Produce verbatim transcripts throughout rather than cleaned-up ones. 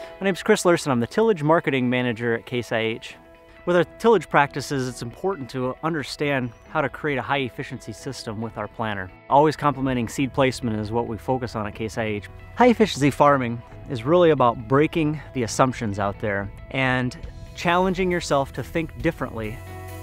My name is Chris Larson. I'm the Tillage Marketing Manager at Case I H. With our tillage practices, it's important to understand how to create a high-efficiency system with our planter. Always complementing seed placement is what we focus on at Case I H. High-efficiency farming is really about breaking the assumptions out there and challenging yourself to think differently.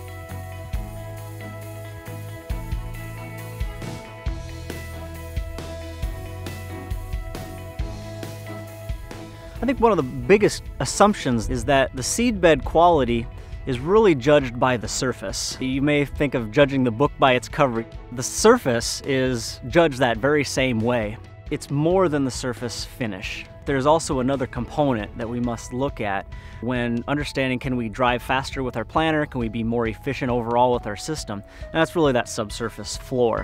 I think one of the biggest assumptions is that the seedbed quality is really judged by the surface. You may think of judging the book by its cover. The surface is judged that very same way. It's more than the surface finish. There's also another component that we must look at when understanding, can we drive faster with our planter? Can we be more efficient overall with our system? And that's really that subsurface floor.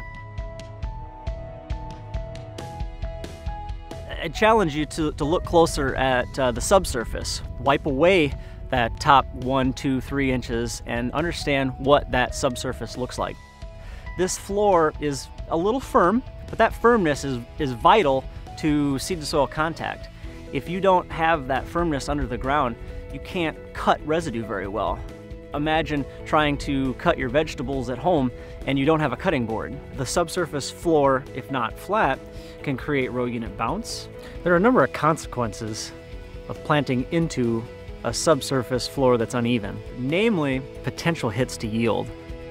I challenge you to, to look closer at uh, the subsurface. Wipe away that top one, two, three inches and understand what that subsurface looks like. This floor is a little firm, but that firmness is, is vital to seed to soil contact. If you don't have that firmness under the ground, you can't cut residue very well. Imagine trying to cut your vegetables at home and you don't have a cutting board. The subsurface floor, if not flat, can create row unit bounce. There are a number of consequences of planting into a subsurface floor that's uneven, namely potential hits to yield.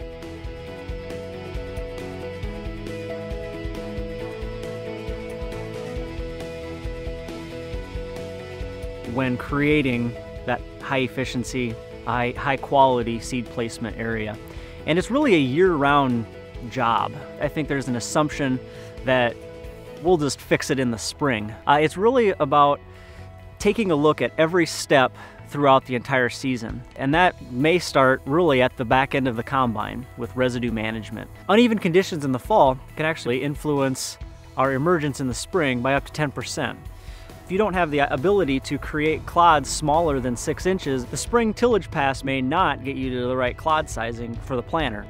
When creating that high efficiency, high, high quality seed placement area. And it's really a year-round job. I think there's an assumption that we'll just fix it in the spring. Uh, it's really about taking a look at every step throughout the entire season. And that may start really at the back end of the combine with residue management. Uneven conditions in the fall can actually influence our emergence in the spring by up to ten percent. If you don't have the ability to create clods smaller than six inches, the spring tillage pass may not get you to the right clod sizing for the planter.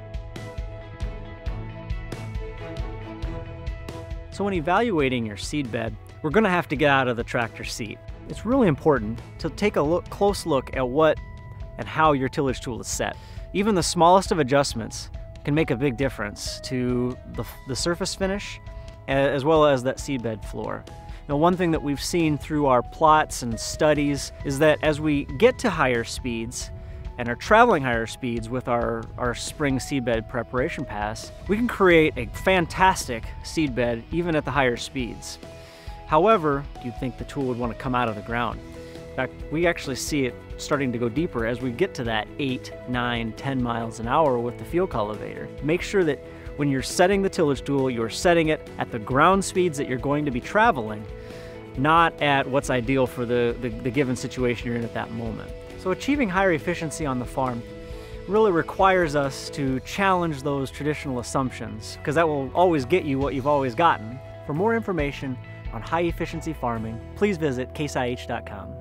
So when evaluating your seed bed, we're going to have to get out of the tractor seat. It's really important to take a look, close look at what and how your tillage tool is set. Even the smallest of adjustments can make a big difference to the, the surface finish as well as that seed bed floor. Now, one thing that we've seen through our plots and studies is that as we get to higher speeds and are traveling higher speeds with our, our spring seedbed preparation pass, we can create a fantastic seedbed even at the higher speeds. However, you think the tool would want to come out of the ground. In fact, we actually see it starting to go deeper as we get to that eight, nine, ten miles an hour with the field cultivator. Make sure that when you're setting the tillage tool, you're setting it at the ground speeds that you're going to be traveling, not at what's ideal for the, the, the given situation you're in at that moment. So achieving higher efficiency on the farm really requires us to challenge those traditional assumptions, because that will always get you what you've always gotten. For more information on high efficiency farming, please visit case I H dot com.